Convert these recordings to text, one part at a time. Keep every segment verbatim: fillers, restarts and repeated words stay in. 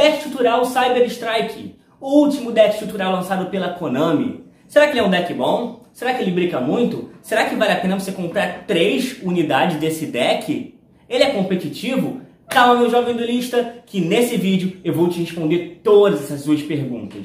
Deck estrutural Cyber Strike, o último deck estrutural lançado pela Konami. Será que ele é um deck bom? Será que ele brinca muito? Será que vale a pena você comprar três unidades desse deck? Ele é competitivo? Calma, meu jovem duelista, que nesse vídeo eu vou te responder todas essas suas perguntas.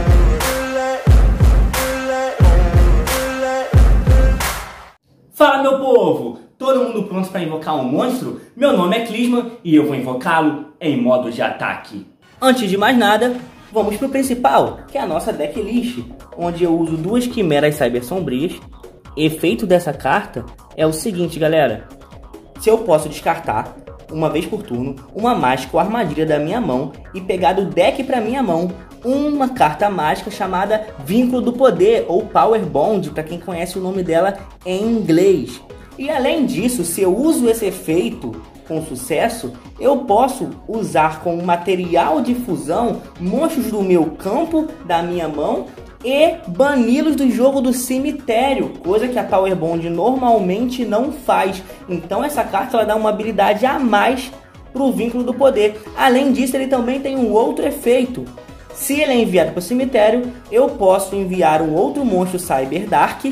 Fala, meu povo! Todo mundo pronto para invocar um monstro? Meu nome é Clisman e eu vou invocá-lo em modo de ataque. Antes de mais nada, vamos pro principal, que é a nossa decklist, onde eu uso duas quimeras cyber sombrias. Efeito dessa carta é o seguinte, galera. Se eu posso descartar, uma vez por turno, uma mágica ou armadilha da minha mão e pegar do deck para minha mão uma carta mágica chamada Vínculo do Poder, ou Power Bond, para quem conhece o nome dela em inglês. E além disso, se eu uso esse efeito com sucesso, eu posso usar como material de fusão monstros do meu campo, da minha mão, e bani-los do jogo do cemitério, coisa que a Power Bond normalmente não faz. Então essa carta ela dá uma habilidade a mais para o Vínculo do Poder. Além disso, ele também tem um outro efeito. Se ele é enviado para o cemitério, eu posso enviar um outro monstro Cyber Dark,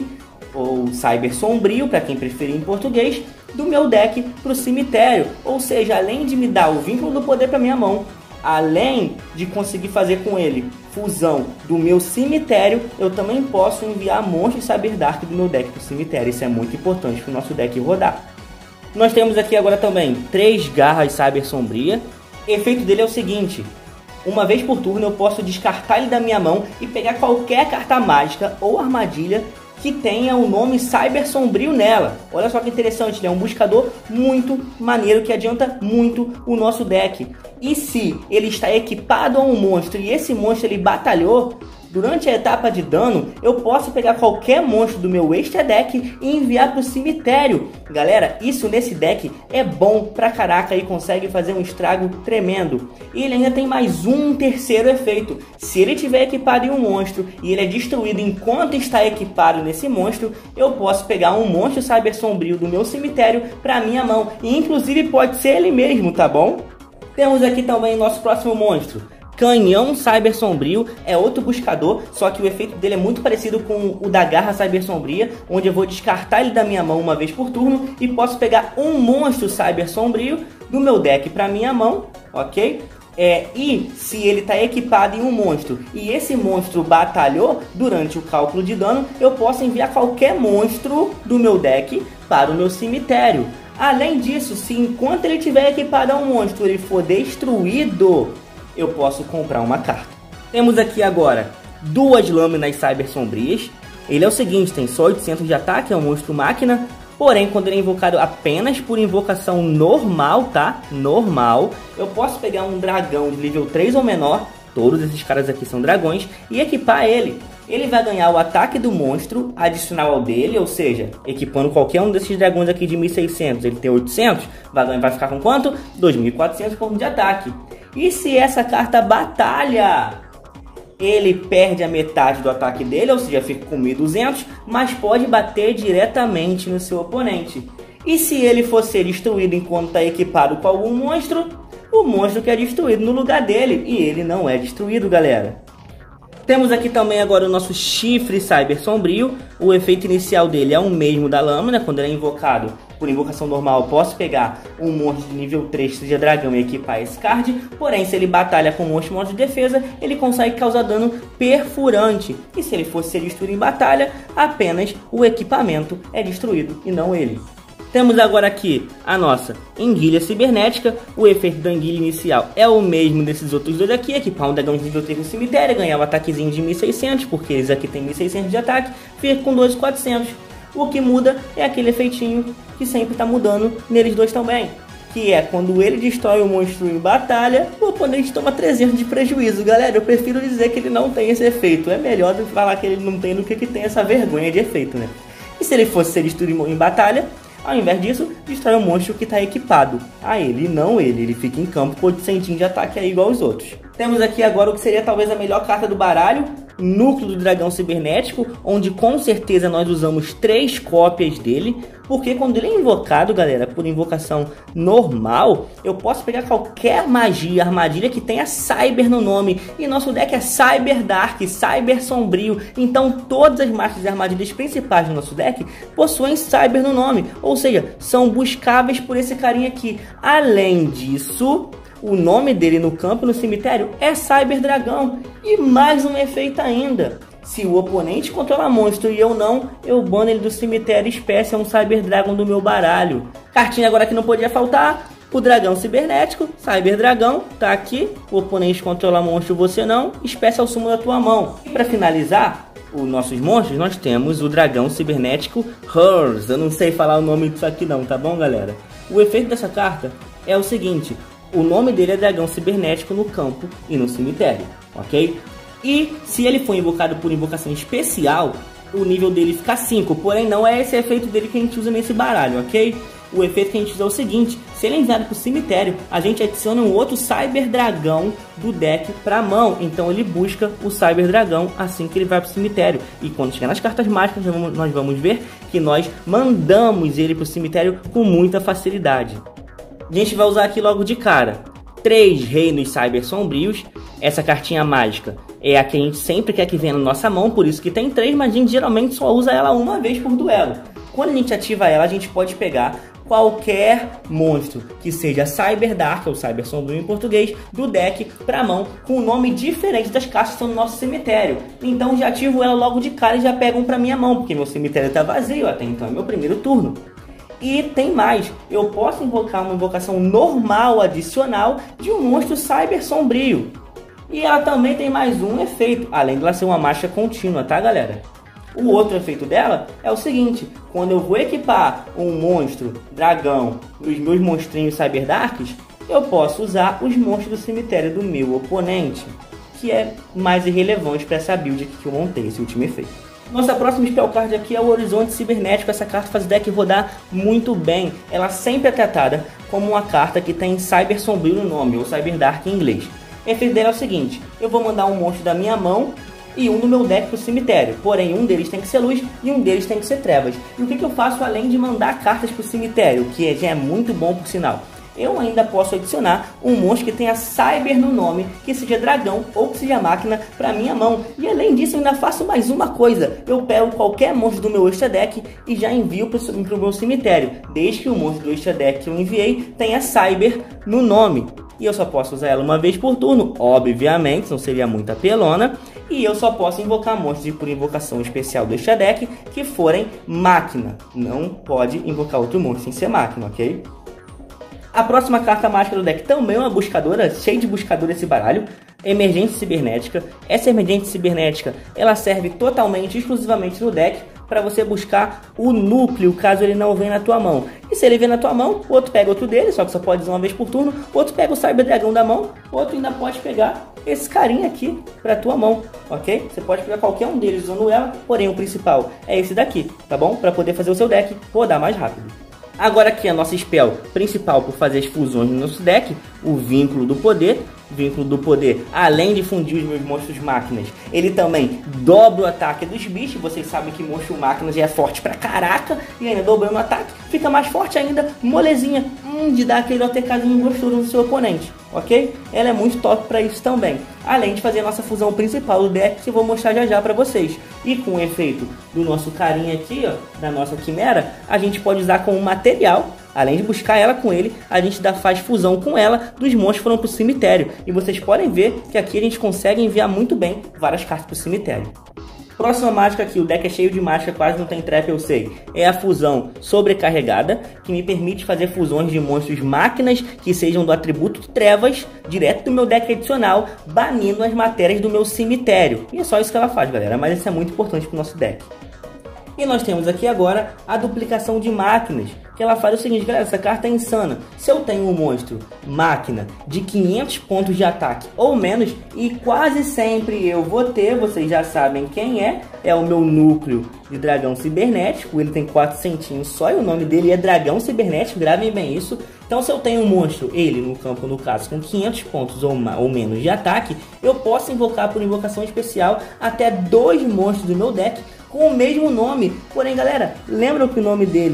ou Cyber Sombrio, para quem preferir em português, do meu deck para o cemitério. Ou seja, além de me dar o Vínculo do Poder para minha mão, além de conseguir fazer com ele fusão do meu cemitério, eu também posso enviar monstros Cyber Dark do meu deck para o cemitério. Isso é muito importante para o nosso deck rodar. Nós temos aqui agora também três garras Cyber Sombria. O efeito dele é o seguinte: uma vez por turno eu posso descartar ele da minha mão e pegar qualquer carta mágica ou armadilha que tenha o nome Cyber Sombrio nela. Olha só que interessante, ele é um buscador muito maneiro que adianta muito o nosso deck. E se ele está equipado a um monstro e esse monstro ele batalhou, durante a etapa de dano, eu posso pegar qualquer monstro do meu extra deck e enviar para o cemitério. Galera, isso nesse deck é bom pra caraca e consegue fazer um estrago tremendo. E ele ainda tem mais um terceiro efeito. Se ele tiver equipado em um monstro e ele é destruído enquanto está equipado nesse monstro, eu posso pegar um monstro Cyber Sombrio do meu cemitério para minha mão. E inclusive pode ser ele mesmo, tá bom? Temos aqui também o nosso próximo monstro. Canhão Cyber Sombrio é outro buscador, só que o efeito dele é muito parecido com o da garra Cyber Sombria, onde eu vou descartar ele da minha mão uma vez por turno e posso pegar um monstro Cyber Sombrio do meu deck para minha mão, ok? É, e se ele está equipado em um monstro e esse monstro batalhou durante o cálculo de dano, eu posso enviar qualquer monstro do meu deck para o meu cemitério. Além disso, se enquanto ele estiver equipado a um monstro ele for destruído, eu posso comprar uma carta. Temos aqui agora duas lâminas Cyber Sombrias. Ele é o seguinte, tem só oitocentos de ataque, é um monstro máquina. Porém, quando ele é invocado apenas por invocação normal, tá? Normal. Eu posso pegar um dragão de nível três ou menor, todos esses caras aqui são dragões, e equipar ele. Ele vai ganhar o ataque do monstro adicional ao dele, ou seja, equipando qualquer um desses dragões aqui de mil e seiscentos, ele tem oitocentos, vai, vai ficar com quanto? dois mil e quatrocentos pontos de ataque. E se essa carta batalha, ele perde a metade do ataque dele, ou seja, fica com mil e duzentos, mas pode bater diretamente no seu oponente. E se ele for ser destruído enquanto está equipado com algum monstro, o monstro que é destruído no lugar dele, e ele não é destruído, galera. Temos aqui também agora o nosso chifre Cyber Sombrio. O efeito inicial dele é o mesmo da lâmina. Quando ele é invocado por invocação normal, eu posso pegar um monstro de nível três, seja dragão, e equipar esse card. Porém, se ele batalha com um monstro modo de defesa, ele consegue causar dano perfurante. E se ele fosse ser destruído em batalha, apenas o equipamento é destruído e não ele. Temos agora aqui a nossa Enguilha Cibernética. O efeito da Enguilha inicial é o mesmo desses outros dois aqui. Equipar um dragão de nível três no cemitério, ganhar um ataquezinho de mil e seiscentos, porque eles aqui tem mil e seiscentos de ataque, fica com dois mil e quatrocentos. O que muda é aquele efeitinho que sempre está mudando neles dois também, que é quando ele destrói o monstro em batalha, o oponente toma trezentos de prejuízo. Galera, eu prefiro dizer que ele não tem esse efeito. É melhor do que falar que ele não tem do que que tem essa vergonha de efeito, né? E se ele fosse ser destruído em batalha, ao invés disso, destrói o monstro que está equipado a ele, e não ele. Ele fica em campo com oitocentos de ataque aí igual os outros. Temos aqui agora o que seria talvez a melhor carta do baralho, Núcleo do Dragão Cibernético, onde com certeza nós usamos três cópias dele. Porque quando ele é invocado, galera, por invocação normal, eu posso pegar qualquer magia, armadilha que tenha Cyber no nome. E nosso deck é Cyber Dark, Cyber Sombrio. Então todas as mágicas e armadilhas principais do nosso deck possuem Cyber no nome. Ou seja, são buscáveis por esse carinha aqui. Além disso, o nome dele no campo e no cemitério é Cyber Dragão. E mais um efeito ainda. Se o oponente controla monstro e eu não, eu bano ele do cemitério espécie, é um Cyber Dragon do meu baralho. Cartinha agora que não podia faltar, o dragão cibernético, Cyber Dragão, tá aqui. O oponente controla monstro, você não, espécie ao sumo da tua mão. E para finalizar os nossos monstros, nós temos o dragão cibernético Hers. Eu não sei falar o nome disso aqui não, tá bom, galera? O efeito dessa carta é o seguinte, o nome dele é dragão cibernético no campo e no cemitério, ok? E se ele for invocado por invocação especial, o nível dele fica cinco. Porém, não é esse efeito dele que a gente usa nesse baralho, ok? O efeito que a gente usa é o seguinte: se ele é enviado para o cemitério, a gente adiciona um outro Cyber Dragão do deck para a mão. Então ele busca o Cyber Dragão assim que ele vai para o cemitério. E quando chegar nas cartas mágicas, nós vamos ver que nós mandamos ele para o cemitério com muita facilidade. A gente vai usar aqui logo de cara três Reinos Cyber Sombrios. Essa cartinha mágica é a que a gente sempre quer que venha na nossa mão, por isso que tem três, mas a gente geralmente só usa ela uma vez por duelo. Quando a gente ativa ela, a gente pode pegar qualquer monstro que seja Cyber Dark ou Cyber Sombrio em português do deck para mão com um nome diferente das cartas que estão no nosso cemitério. Então já ativo ela logo de cara e já pego um para minha mão, porque meu cemitério está vazio, até então é meu primeiro turno. E tem mais, eu posso invocar uma invocação normal adicional de um monstro Cyber Sombrio. E ela também tem mais um efeito, além de ela ser uma marcha contínua, tá, galera? O outro efeito dela é o seguinte: quando eu vou equipar um monstro dragão dos meus monstrinhos Cyber Darks, eu posso usar os monstros do cemitério do meu oponente, que é mais irrelevante para essa build aqui que eu montei, esse último efeito. Nossa próxima spell card aqui é o Horizonte Cibernético. Essa carta faz o deck rodar muito bem. Ela sempre é tratada como uma carta que tem Cyber Sombrio no nome, ou Cyber Dark em inglês. O efeito dela é o seguinte: eu vou mandar um monstro da minha mão e um do meu deck para o cemitério. Porém, um deles tem que ser luz e um deles tem que ser trevas. E o que, que eu faço além de mandar cartas para o cemitério, que já é muito bom por sinal? Eu ainda posso adicionar um monstro que tenha Cyber no nome, que seja dragão ou que seja máquina, para minha mão. E além disso, eu ainda faço mais uma coisa: eu pego qualquer monstro do meu extra deck e já envio para o meu cemitério, desde que o monstro do extra deck que eu enviei tenha Cyber no nome. E eu só posso usar ela uma vez por turno, obviamente, não seria muito apelona. E eu só posso invocar monstros por invocação especial do extra deck que forem máquina. Não pode invocar outro monstro sem ser máquina, ok? A próxima carta mágica do deck também é uma buscadora, cheia de buscador esse baralho. Emergente Cibernética. Essa Emergente Cibernética, ela serve totalmente, exclusivamente no deck para você buscar o núcleo, caso ele não venha na tua mão. E se ele vier na tua mão, o outro pega outro dele, só que só pode usar uma vez por turno. O outro pega o Cyber Dragão da mão, o outro ainda pode pegar esse carinha aqui para tua mão, ok? Você pode pegar qualquer um deles usando ela, porém o principal é esse daqui, tá bom? Para poder fazer o seu deck rodar mais rápido. Agora aqui a nossa spell principal por fazer as fusões no nosso deck, o Vínculo do Poder. Vínculo do Poder, além de fundir os meus monstros máquinas, ele também dobra o ataque dos bichos. Vocês sabem que monstro máquinas já é forte pra caraca, e ainda dobrando o ataque, fica mais forte ainda, molezinha, hum, de dar aquele OTKzinho gostoso no seu oponente, ok? Ela é muito top pra isso também, além de fazer a nossa fusão principal do deck, que eu vou mostrar já já pra vocês. E com o efeito do nosso carinha aqui, ó, da nossa quimera, a gente pode usar como material. Além de buscar ela com ele, a gente dá, faz fusão com ela dos monstros que foram para o cemitério. E vocês podem ver que aqui a gente consegue enviar muito bem várias cartas para o cemitério. Próxima mágica aqui, o deck é cheio de mágica, quase não tem trap, eu sei. É a fusão sobrecarregada, que me permite fazer fusões de monstros máquinas que sejam do atributo de trevas, direto do meu deck adicional, banindo as matérias do meu cemitério. E é só isso que ela faz, galera, mas isso é muito importante para o nosso deck. E nós temos aqui agora a duplicação de máquinas, que ela faz o seguinte, galera, essa carta é insana. Se eu tenho um monstro máquina de quinhentos pontos de ataque ou menos, e quase sempre eu vou ter, vocês já sabem quem é, é o meu núcleo de dragão cibernético. Ele tem quatrocentos só e o nome dele é dragão cibernético, gravem bem isso. Então se eu tenho um monstro, ele no campo no caso, com quinhentos pontos ou, ou menos de ataque, eu posso invocar por invocação especial até dois monstros do meu deck com o mesmo nome. Porém, galera, lembram que o nome dele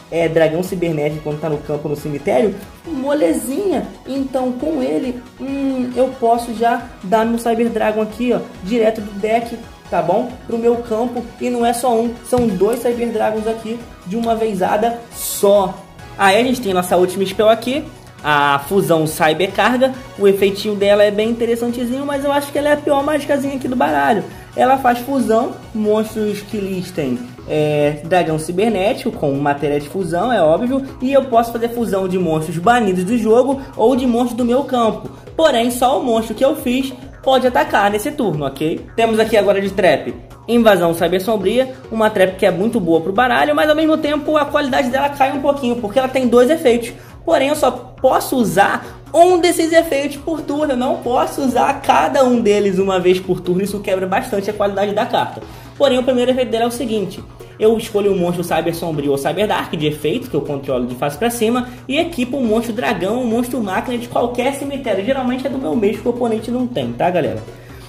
é, dragão cibernético quando tá no campo, no cemitério, molezinha. Então com ele, hum, eu posso já dar meu Cyber Dragon aqui, ó, direto do deck, tá bom? Pro meu campo, e não é só um, são dois Cyber Dragons aqui, de uma vezada só. Aí a gente tem nossa última spell aqui, a fusão Cyber Carga. O efeitinho dela é bem interessantezinho, mas eu acho que ela é a pior mágicazinha aqui do baralho. Ela faz fusão, monstros que listem é, dragão cibernético com matéria de fusão, é óbvio. E eu posso fazer fusão de monstros banidos do jogo ou de monstros do meu campo. Porém, só o monstro que eu fiz pode atacar nesse turno, ok? Temos aqui agora de trap Invasão Cyber Sombria, uma trap que é muito boa pro baralho, mas ao mesmo tempo a qualidade dela cai um pouquinho, porque ela tem dois efeitos. Porém, eu só posso usar um desses efeitos por turno, eu não posso usar cada um deles uma vez por turno, isso quebra bastante a qualidade da carta. Porém, o primeiro efeito dela é o seguinte: eu escolho um monstro Cyber Sombrio ou Cyber Dark de efeito, que eu controlo de face pra cima, e equipo um monstro dragão, um monstro máquina de qualquer cemitério, geralmente é do meu mesmo que o oponente não tem, tá galera?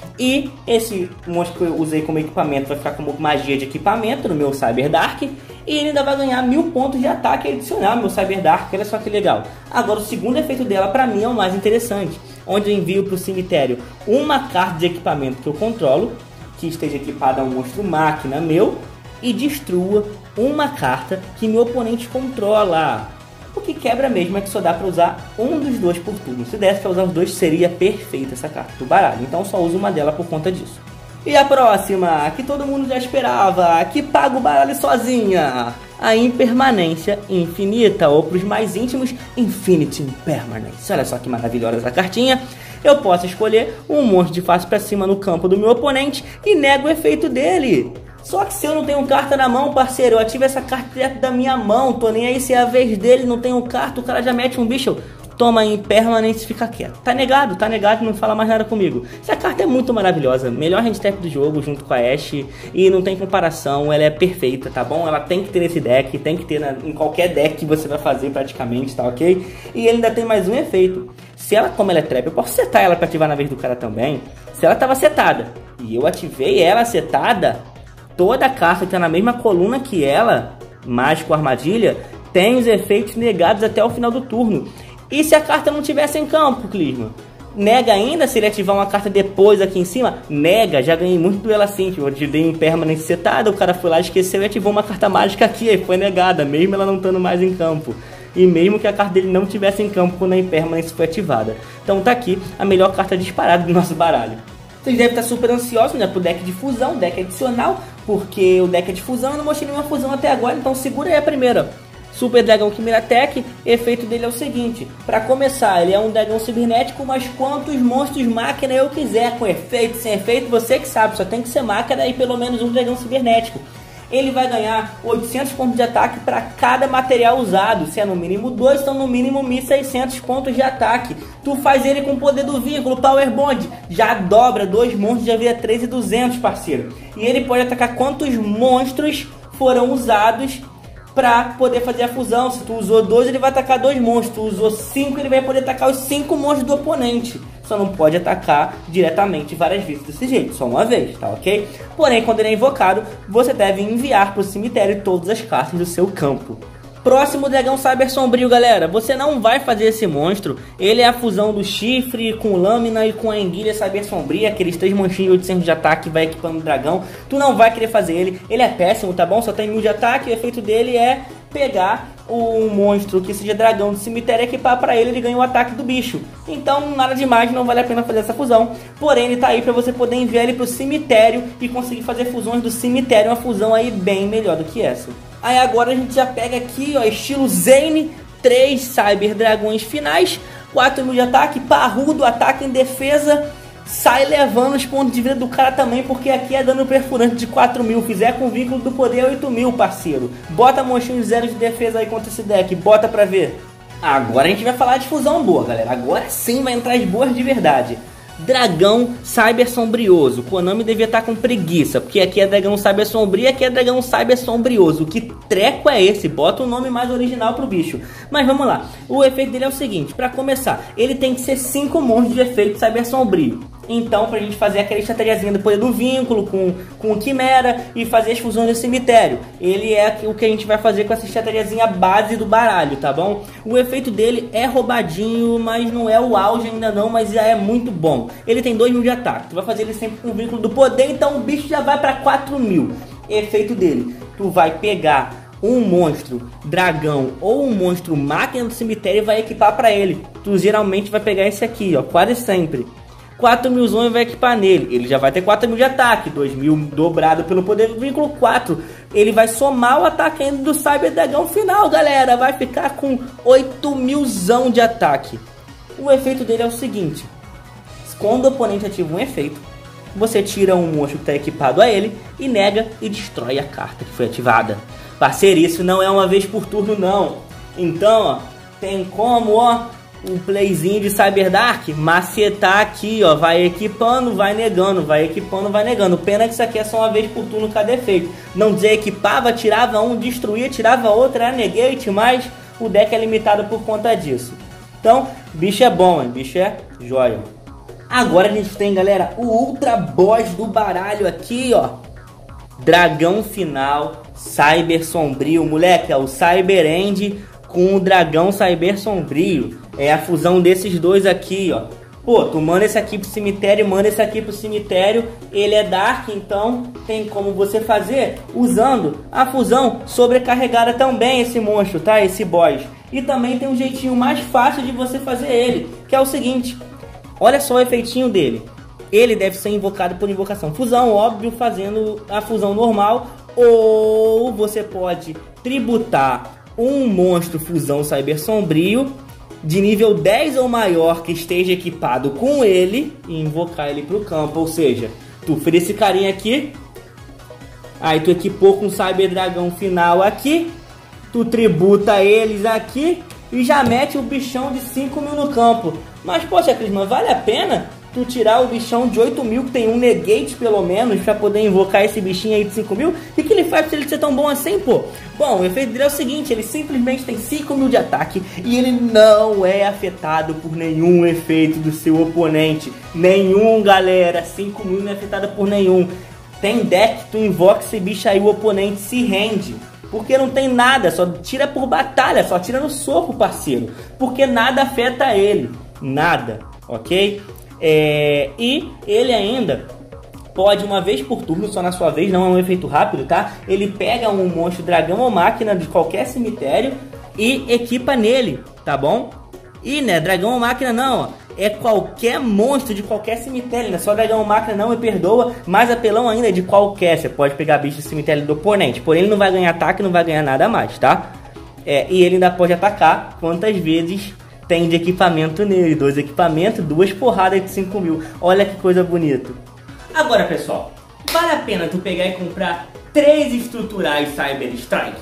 E esse monstro que eu usei como equipamento vai ficar como magia de equipamento no meu Cyber Dark. E ele ainda vai ganhar mil pontos de ataque adicional no meu Cyber Dark, olha só que legal. Agora o segundo efeito dela pra mim é o mais interessante, onde eu envio pro cemitério uma carta de equipamento que eu controlo, que esteja equipada a um monstro máquina meu, e destrua uma carta que meu oponente controla. O que quebra mesmo é que só dá pra usar um dos dois por turno. Se desse pra usar os dois, seria perfeita essa carta do baralho. Então só uso uma dela por conta disso. E a próxima, que todo mundo já esperava, que paga o baralho sozinha. A Impermanência Infinita, ou pros mais íntimos, Infinity Impermanence. Olha só que maravilhosa essa cartinha. Eu posso escolher um monstro de face pra cima no campo do meu oponente e nego o efeito dele. Só que se eu não tenho carta na mão, parceiro, eu ativo essa carta direto da minha mão, tô nem aí se é a vez dele, não tenho carta, o cara já mete um bicho, toma Impermanence e fica quieto. Tá negado, tá negado, não fala mais nada comigo. Essa carta é muito maravilhosa, melhor handicap do jogo junto com a Ashe, e não tem comparação, ela é perfeita, tá bom? Ela tem que ter nesse deck, tem que ter na, em qualquer deck que você vai fazer praticamente, tá ok? E ele ainda tem mais um efeito. Se ela, como ela é trap, eu posso setar ela pra ativar na vez do cara também. Se ela tava setada e eu ativei ela setada, toda a carta que tá na mesma coluna que ela, mágico armadilha, tem os efeitos negados até o final do turno. E se a carta não tivesse em campo, Clisma? Nega ainda se ele ativar uma carta depois aqui em cima? Nega, já ganhei muito duelo assim, tipo, eu dei Impermanence setada, o cara foi lá, esqueceu e ativou uma carta mágica aqui, aí foi negada, mesmo ela não estando mais em campo. E mesmo que a carta dele não tivesse em campo quando a Impermanence foi ativada. Então tá aqui a melhor carta disparada do nosso baralho. Vocês devem estar super ansiosos, né, pro deck de fusão, deck adicional, porque o deck é de fusão, eu não mostrei nenhuma fusão até agora, então segura aí a primeira. Super Dragão Chimera Tech, efeito dele é o seguinte: para começar, ele é um dragão cibernético, mas quantos monstros máquina eu quiser, com efeito, sem efeito, você que sabe, só tem que ser máquina e pelo menos um dragão cibernético. Ele vai ganhar oitocentos pontos de ataque para cada material usado. Se é no mínimo dois, são no mínimo mil e seiscentos pontos de ataque. Tu faz ele com o poder do vínculo, Power Bond, já dobra, dois monstros já vira três mil e duzentos, parceiro. E ele pode atacar quantos monstros foram usados pra poder fazer a fusão. Se tu usou dois, ele vai atacar dois monstros. Tu usou cinco, ele vai poder atacar os cinco monstros do oponente. Só não pode atacar diretamente várias vezes desse jeito, só uma vez, tá ok? Porém, quando ele é invocado, você deve enviar pro cemitério todas as cartas do seu campo. Próximo dragão Cyber Sombrio, galera. Você não vai fazer esse monstro. Ele é a fusão do chifre com lâmina e com a enguilha Cyber Sombria, aqueles três manchinhos de oitocentos de ataque que vai equipando o dragão. Tu não vai querer fazer ele. Ele é péssimo, tá bom? Só tem mil de ataque. O efeito dele é pegar um monstro que seja dragão do cemitério e equipar pra ele, ele ganha o ataque do bicho. Então nada demais, não vale a pena fazer essa fusão. Porém ele tá aí pra você poder enviar ele pro cemitério e conseguir fazer fusões do cemitério. Uma fusão aí bem melhor do que essa. Aí agora a gente já pega aqui, ó, estilo Zane, três Cyber Dragões finais, quatro mil de ataque, parrudo, ataque em defesa. Sai levando os pontos de vida do cara também, porque aqui é dano perfurante de quatro mil. Fizer com vínculo do poder oito mil, parceiro. Bota monstrinho zero de defesa aí contra esse deck, bota pra ver. Agora a gente vai falar de fusão boa, galera. Agora sim vai entrar as boas de verdade. Dragão Cyber Sombrioso. Konami devia estar com preguiça, porque aqui é Dragão Cyber Sombrio e aqui é Dragão Cyber Sombrioso. Que treco é esse? Bota um nome mais original pro bicho. Mas vamos lá. O efeito dele é o seguinte: pra começar, ele tem que ser cinco monstros de efeito Cyber Sombrio. Então, pra gente fazer aquela estratégiazinha do poder do vínculo com, com o Quimera e fazer as fusões do cemitério. Ele é o que a gente vai fazer com essa estratégiazinha base do baralho, tá bom? O efeito dele é roubadinho, mas não é o auge ainda não, mas já é muito bom. Ele tem dois mil de ataque, tu vai fazer ele sempre com o vínculo do poder, então o bicho já vai pra quatro mil. Efeito dele, tu vai pegar um monstro dragão ou um monstro máquina do cemitério e vai equipar pra ele. Tu geralmente vai pegar esse aqui, ó, quase sempre. quatro mil e vai equipar nele. Ele já vai ter quatro mil de ataque, dois mil dobrado pelo poder do vínculo quatro. Ele vai somar o ataque ainda do Cyber Dragão final, galera. Vai ficar com oito milzão de ataque. O efeito dele é o seguinte: quando o oponente ativa um efeito, você tira um monstro que está equipado a ele e nega e destrói a carta que foi ativada. Parceiro, isso não é uma vez por turno não. Então, ó, tem como, ó, um playzinho de Cyber Dark macetar aqui, ó, vai equipando, vai negando, vai equipando, vai negando. Pena que isso aqui é só uma vez por turno cada efeito. Não desequipava, tirava um, destruía, tirava outro, era negate, mas o deck é limitado por conta disso. Então, bicho é bom, hein? Bicho é joia. Agora a gente tem, galera, o Ultra Boss do baralho aqui, ó. Dragão final, Cyber Sombrio, moleque, é o Cyber End com o Dragão Cyber Sombrio. É a fusão desses dois aqui, ó. Pô, tu manda esse aqui pro cemitério, manda esse aqui pro cemitério. Ele é Dark, então tem como você fazer usando a fusão sobrecarregada também, esse monstro, tá? Esse boss. E também tem um jeitinho mais fácil de você fazer ele, que é o seguinte. Olha só o efeitinho dele. Ele deve ser invocado por invocação fusão, óbvio, fazendo a fusão normal. Ou você pode tributar um monstro fusão Cyber Sombrio de nível dez ou maior que esteja equipado com ele e invocar ele pro campo. Ou seja, tu fez esse carinha aqui, aí tu equipou com o Cyber Dragão final aqui, tu tributa eles aqui e já mete o bichão de cinco mil no campo. Mas, poxa, Clisman, vale a pena tu tirar o bichão de oito mil, que tem um negate pelo menos, pra poder invocar esse bichinho aí de cinco mil? O que ele faz pra ele ser tão bom assim, pô? Bom, o efeito dele é o seguinte, ele simplesmente tem cinco mil de ataque e ele não é afetado por nenhum efeito do seu oponente. Nenhum, galera, cinco mil não é afetado por nenhum. Tem deck que tu invoca esse bicho aí, o oponente se rende. Porque não tem nada, só tira por batalha, só tira no soco, parceiro. Porque nada afeta ele, nada, ok? É, e ele ainda pode, uma vez por turno, só na sua vez, não é um efeito rápido, tá? Ele pega um monstro dragão ou máquina de qualquer cemitério e equipa nele, tá bom? E, né, dragão ou máquina não, ó, é qualquer monstro de qualquer cemitério, né? Só dragão ou máquina não me perdoa, mais apelão ainda é de qualquer. Você pode pegar bicho do cemitério do oponente, porém ele não vai ganhar ataque, não vai ganhar nada a mais, tá? É, e ele ainda pode atacar quantas vezes tem de equipamento nele. Dois equipamentos, duas porradas de cinco mil. Olha que coisa bonita. Agora, pessoal, vale a pena tu pegar e comprar três estruturais Cyber Strike?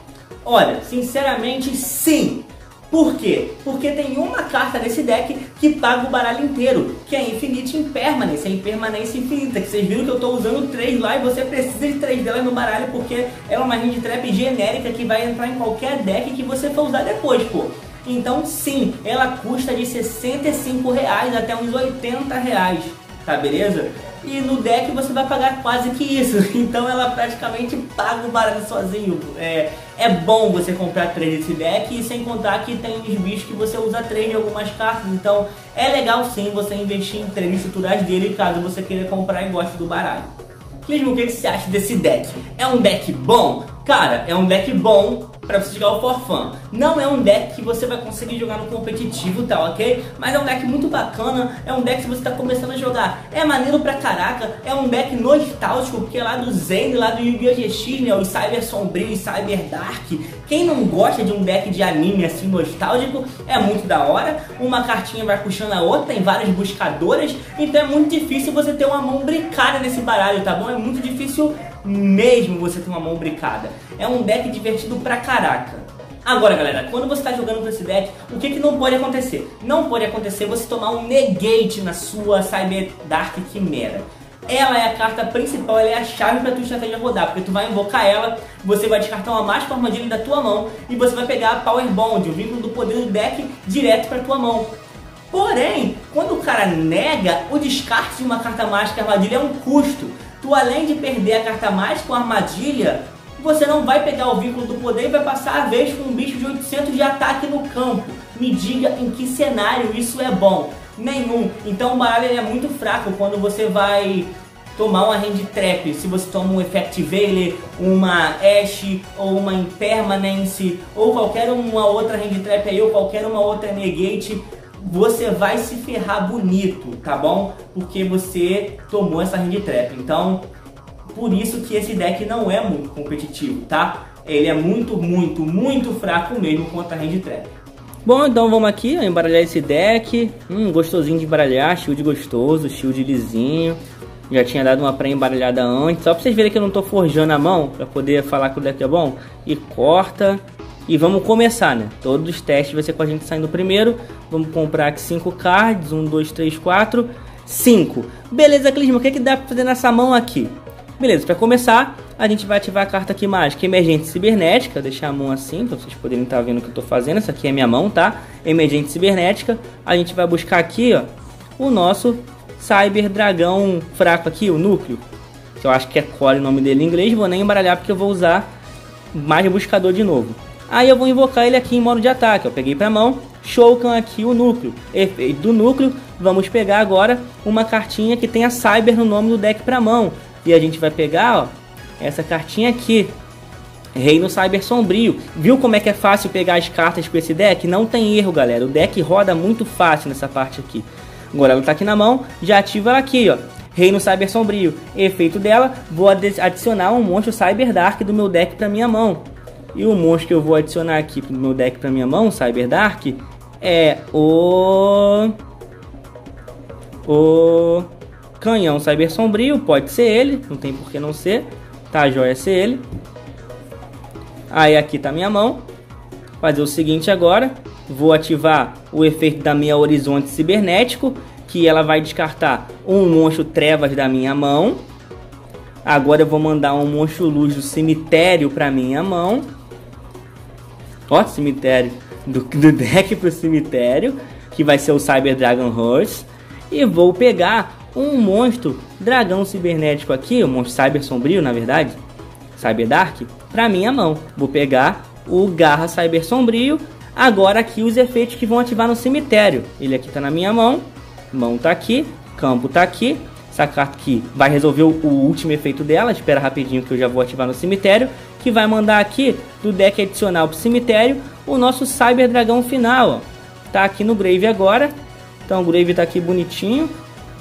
Olha, sinceramente, sim. Por quê? Porque tem uma carta desse deck que paga o baralho inteiro, que é Infinite Impermanence, a impermanência infinita, que vocês viram que eu tô usando três lá e você precisa de três delas no baralho, porque é uma hand trap genérica que vai entrar em qualquer deck que você for usar depois, pô. Então sim, ela custa de sessenta e cinco reais até uns oitenta reais, tá beleza? E no deck você vai pagar quase que isso, então ela praticamente paga o baralho sozinho. É, é bom você comprar três desse deck, e sem contar que tem uns bichos que você usa três de algumas cartas, então é legal sim você investir em três estruturais dele caso você queira comprar e goste do baralho. Clisman, o que você acha desse deck? É um deck bom? Cara, é um deck bom pra você jogar o for fun. Não é um deck que você vai conseguir jogar no competitivo, tá ok? Mas é um deck muito bacana, é um deck que você tá começando a jogar. É maneiro pra caraca, é um deck nostálgico, porque é lá do Zen, lá do Yu-Gi-Oh! G X, né? O Cyber Sombrio e Cyber Dark. Quem não gosta de um deck de anime assim nostálgico, é muito da hora. Uma cartinha vai puxando a outra, tem várias buscadoras, então é muito difícil você ter uma mão brincada nesse baralho, tá bom? É muito difícil mesmo você ter uma mão brincada. É um deck divertido pra caraca. Agora, galera, quando você está jogando com esse deck, o que, que não pode acontecer? Não pode acontecer você tomar um negate na sua Cyber Dark Quimera. Ela é a carta principal, ela é a chave para tua estratégia rodar, porque tu vai invocar ela, você vai descartar uma Mágica Armadilha da tua mão e você vai pegar a Power Bond, o vínculo do poder do deck, direto para tua mão. Porém, quando o cara nega, o descarte de uma carta mágica armadilha é um custo. Tu, além de perder a carta mágica com armadilha, você não vai pegar o vínculo do poder e vai passar a vez com um bicho de oitocentos de ataque no campo. Me diga em que cenário isso é bom. Nenhum. Então o baralho é muito fraco quando você vai tomar uma hand trap. Se você toma um Effect Veiler, uma Ash ou uma Impermanence ou qualquer uma outra hand trap aí, ou qualquer uma outra negate, você vai se ferrar bonito, tá bom? Porque você tomou essa hand trap. Então, por isso que esse deck não é muito competitivo, tá? Ele é muito, muito, muito fraco mesmo contra a hand trap. Bom, então vamos aqui ó, embaralhar esse deck. Hum, gostosinho de embaralhar, shield gostoso, shield lisinho. Já tinha dado uma pré-embaralhada antes, só pra vocês verem que eu não tô forjando a mão, pra poder falar que o deck é bom. E corta. E vamos começar, né? Todos os testes vai ser com a gente saindo primeiro. Vamos comprar aqui cinco cards. um, dois, três, quatro, cinco. Beleza, Clisma, o que, é que dá pra fazer nessa mão aqui? Beleza, para começar, a gente vai ativar a carta aqui mágica Emergente Cibernética. Deixar a mão assim, para vocês poderem estar vendo o que eu tô fazendo. Essa aqui é minha mão, tá? Emergente Cibernética. A gente vai buscar aqui, ó, o nosso Cyber Dragão fraco aqui, o núcleo. Que eu acho que é Core o nome dele em inglês. Vou nem embaralhar porque eu vou usar mais buscador de novo. Aí eu vou invocar ele aqui em modo de ataque. Eu peguei pra mão, Shoukan aqui o núcleo. Efeito do núcleo, vamos pegar agora uma cartinha que tenha Cyber no nome do deck pra mão. E a gente vai pegar, ó, essa cartinha aqui, Reino Cyber Sombrio. Viu como é que é fácil pegar as cartas com esse deck? Não tem erro, galera. O deck roda muito fácil nessa parte aqui. Agora ela tá aqui na mão, já ativa ela aqui, ó. Reino Cyber Sombrio. Efeito dela, vou adicionar um monstro Cyber Dark do meu deck pra minha mão. E o monstro que eu vou adicionar aqui pro meu deck pra minha mão, Cyber Dark, é o... O... Canhão Cyber Sombrio, pode ser ele, não tem por que não ser, tá, joia ser ele. Aí aqui tá minha mão. Fazer o seguinte agora, vou ativar o efeito da minha Horizonte Cibernético, que ela vai descartar um monstro Trevas da minha mão. Agora eu vou mandar um monstro Luz do Cemitério pra minha mão. Ó, cemitério, do, do deck pro cemitério, que vai ser o Cyber Dragon Horse. E vou pegar um monstro dragão cibernético aqui, um monstro Cyber Sombrio, na verdade, Cyber Dark, pra minha mão. Vou pegar o Garra Cyber Sombrio. Agora aqui os efeitos que vão ativar no cemitério. Ele aqui tá na minha mão, mão tá aqui, campo tá aqui. Essa carta aqui vai resolver o, o último efeito dela. Espera rapidinho que eu já vou ativar no cemitério, que vai mandar aqui do deck adicional pro cemitério o nosso Cyber Dragão final, ó. Tá aqui no Grave agora. Então o Grave tá aqui bonitinho.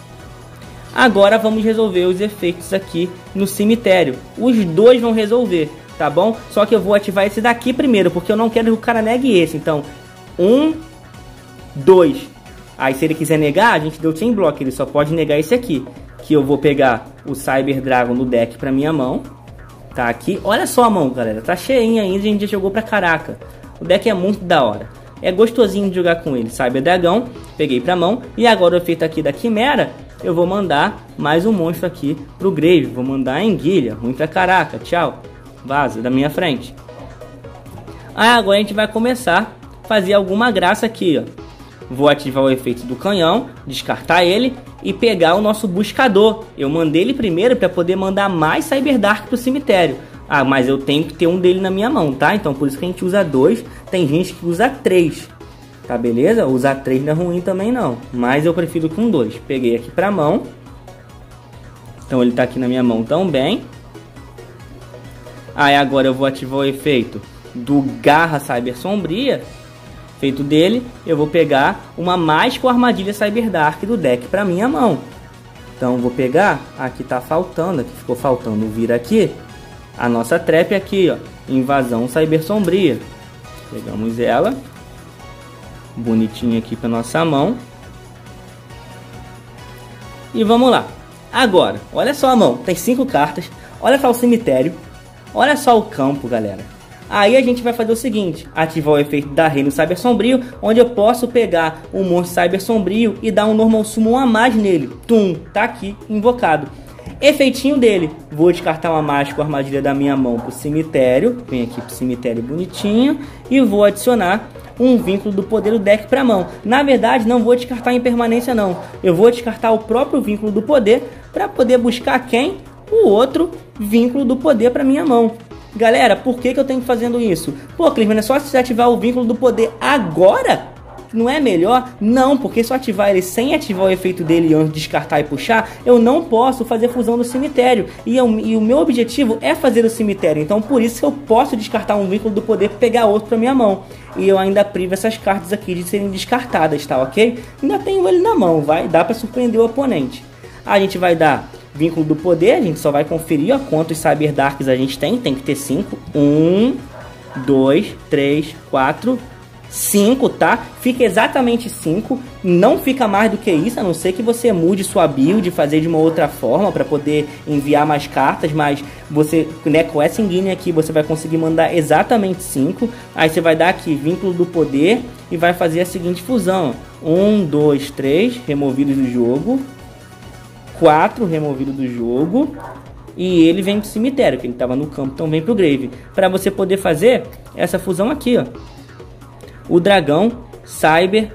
Agora vamos resolver os efeitos aqui no cemitério. Os dois vão resolver, tá bom? Só que eu vou ativar esse daqui primeiro, porque eu não quero que o cara negue esse. Então, um, dois. Aí se ele quiser negar, a gente deu Chain Block. Ele só pode negar esse aqui. Que eu vou pegar o Cyber Dragon no deck pra minha mão. Tá aqui. Olha só a mão, galera. Tá cheinha ainda, a gente já jogou pra caraca. O deck é muito da hora. É gostosinho de jogar com ele. Cyber Dragão, peguei pra mão. E agora o efeito aqui da Quimera, eu vou mandar mais um monstro aqui pro Grave. Vou mandar a Enguilha. Ruim pra caraca. Tchau. Vaza da minha frente. Aí agora a gente vai começar a fazer alguma graça aqui, ó. Vou ativar o efeito do canhão, descartar ele e pegar o nosso buscador. Eu mandei ele primeiro para poder mandar mais Cyber Dark pro cemitério. Ah, mas eu tenho que ter um dele na minha mão, tá? Então por isso que a gente usa dois. Tem gente que usa três. Tá, beleza? Usar três não é ruim também não. Mas eu prefiro com dois. Peguei aqui pra mão. Então ele tá aqui na minha mão também. Aí agora eu vou ativar o efeito do Garra Cyber Sombria. Feito dele, eu vou pegar uma Mágica Armadilha Cyber Dark do deck pra minha mão. Então vou pegar, aqui tá faltando, aqui ficou faltando vir aqui, a nossa trap aqui, ó, Invasão Cyber Sombria. Pegamos ela, bonitinha aqui pra nossa mão. E vamos lá. Agora, olha só a mão, tem cinco cartas, olha só o cemitério, olha só o campo, galera. Aí a gente vai fazer o seguinte, ativar o efeito da Reino Cyber Sombrio, onde eu posso pegar um monstro Cyber Sombrio e dar um Normal Summon a mais nele. Tum, tá aqui, invocado. Efeitinho dele, vou descartar uma Mágica Armadilha da minha mão pro cemitério, vem aqui pro cemitério bonitinho, e vou adicionar um vínculo do poder do deck para mão. Na verdade, não vou descartar em permanência não. Eu vou descartar o próprio vínculo do poder para poder buscar quem? O outro vínculo do poder para minha mão. Galera, por que que eu tenho que fazendo isso? Pô, Clisman, é só se ativar o vínculo do poder agora? Não é melhor? Não, porque se eu ativar ele sem ativar o efeito dele antes de descartar e puxar, eu não posso fazer fusão do cemitério. E, eu, e o meu objetivo é fazer o cemitério. Então por isso que eu posso descartar um vínculo do poder e pegar outro para minha mão. E eu ainda privo essas cartas aqui de serem descartadas, tá ok? Ainda tenho ele na mão, vai dar para surpreender o oponente. A gente vai dar vínculo do poder, a gente só vai conferir ó, quantos Cyber Darks a gente tem. Tem que ter cinco. um, dois, três, quatro... cinco, tá? Fica exatamente cinco, não fica mais do que isso, a não ser que você mude sua build, fazer de uma outra forma para poder enviar mais cartas, mas você, né, com essa engine aqui, você vai conseguir mandar exatamente cinco. Aí você vai dar aqui vínculo do poder e vai fazer a seguinte fusão: um, dois, três, removidos do jogo, quatro, removido do jogo, e ele vem pro cemitério, que ele estava no campo, então vem pro grave, para você poder fazer essa fusão aqui, ó. O dragão Cyber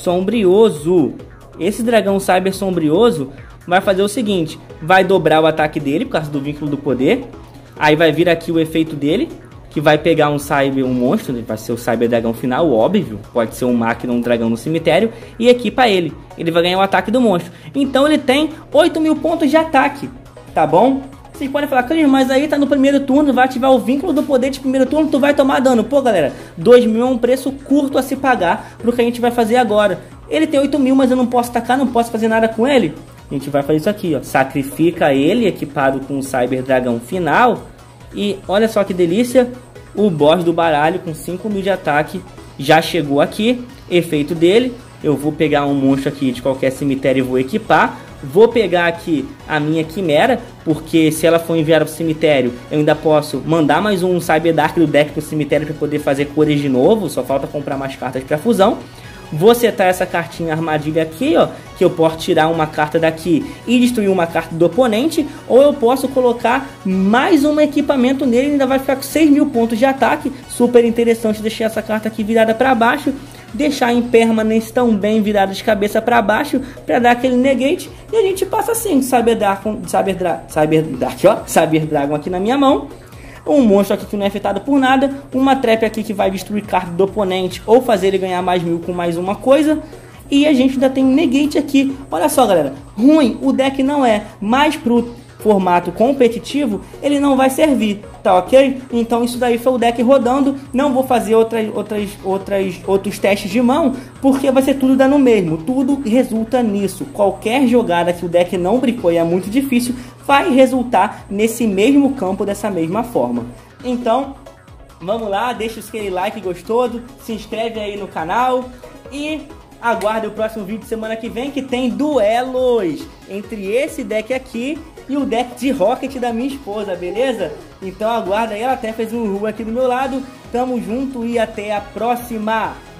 Sombrioso. Esse dragão Cyber Sombrioso vai fazer o seguinte: vai dobrar o ataque dele por causa do vínculo do poder. Aí vai vir aqui o efeito dele, que vai pegar um Cyber, um monstro, vai ser o Cyber Dragão final, óbvio. Pode ser um máquina, um dragão no cemitério, e equipa ele. Ele vai ganhar o ataque do monstro. Então ele tem oito mil pontos de ataque, tá bom? Vocês podem falar, Cris, mas aí tá no primeiro turno, vai ativar o vínculo do poder de primeiro turno, tu vai tomar dano. Pô, galera, dois mil é um preço curto a se pagar pro que a gente vai fazer agora. Ele tem oito mil, mas eu não posso tacar, não posso fazer nada com ele. A gente vai fazer isso aqui, ó. Sacrifica ele, equipado com o Cyber Dragão final. E olha só que delícia, o boss do baralho com cinco mil de ataque já chegou aqui. Efeito dele, eu vou pegar um monstro aqui de qualquer cemitério e vou equipar. Vou pegar aqui a minha Quimera, porque se ela for enviada para o cemitério, eu ainda posso mandar mais um Cyber Dark do deck para o cemitério para poder fazer cores de novo. Só falta comprar mais cartas para fusão. Vou setar essa cartinha armadilha aqui, ó, que eu posso tirar uma carta daqui e destruir uma carta do oponente, ou eu posso colocar mais um equipamento nele e ainda vai ficar com seis mil pontos de ataque. Super interessante deixar essa carta aqui virada para baixo, deixar em permanência tão bem virada de cabeça para baixo para dar aquele negate, e a gente passa assim, Cyber Dragon, Cyber Dra Cyber Dark, ó, Cyber Dragon aqui na minha mão. Um monstro aqui que não é afetado por nada, uma trap aqui que vai destruir carta do oponente ou fazer ele ganhar mais mil com mais uma coisa. E a gente ainda tem um negate aqui. Olha só, galera, ruim o deck não é, mas pro formato competitivo ele não vai servir, tá ok? Então isso daí foi o deck rodando. Não vou fazer outras, outras, outras, outros testes de mão, porque vai ser tudo dando mesmo. Tudo resulta nisso. Qualquer jogada que o deck não brincou e é muito difícil, vai resultar nesse mesmo campo dessa mesma forma. Então, vamos lá, deixa aquele like gostoso, se inscreve aí no canal e aguarde o próximo vídeo de semana que vem, que tem duelos entre esse deck aqui e o deck de Rocket da minha esposa, beleza? Então aguarda aí, ela até fez um ru aqui do meu lado. Tamo junto e até a próxima!